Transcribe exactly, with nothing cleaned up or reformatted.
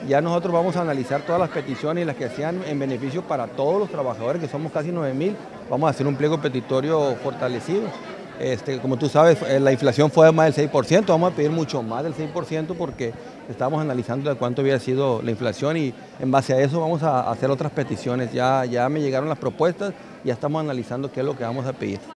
Ya nosotros vamos a analizar todas las peticiones y las que sean en beneficio para todos los trabajadores, que somos casi nueve mil, vamos a hacer un pliego petitorio fortalecido. Este, como tú sabes, la inflación fue de más del seis por ciento, vamos a pedir mucho más del seis por ciento porque estamos analizando de cuánto había sido la inflación y en base a eso vamos a hacer otras peticiones. Ya, ya me llegaron las propuestas y ya estamos analizando qué es lo que vamos a pedir.